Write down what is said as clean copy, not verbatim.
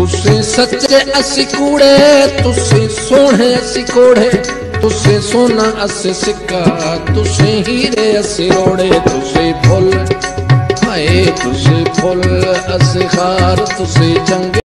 तुसी सच्चे असी कूड़े, तुसी सोहणे असी कोड़े, तुसी सोना असी सिक्का, तुसी हीरे असी रोड़े, तुसी फुल हाय तुसी फुल असी खार, तुसी चंगे